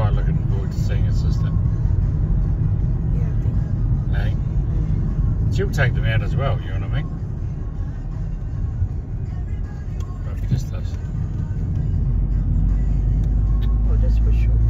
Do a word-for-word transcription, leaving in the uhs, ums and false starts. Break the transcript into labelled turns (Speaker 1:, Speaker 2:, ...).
Speaker 1: quite looking forward to seeing her sister.
Speaker 2: Yeah, I think.
Speaker 1: Hey? She'll take them out as well, you know what I mean? Probably just us.
Speaker 2: Oh, that's for sure.